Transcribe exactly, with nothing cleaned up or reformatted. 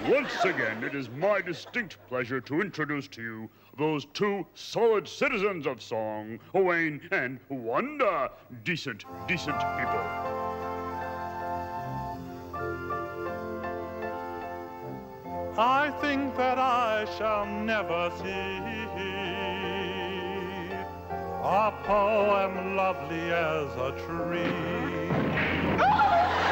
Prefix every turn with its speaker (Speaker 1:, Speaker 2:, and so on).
Speaker 1: Once again, it is my distinct pleasure to introduce to you those two solid citizens of song, Wayne and Wanda. Decent, decent people.
Speaker 2: I think that I shall never see a poem lovely as a tree.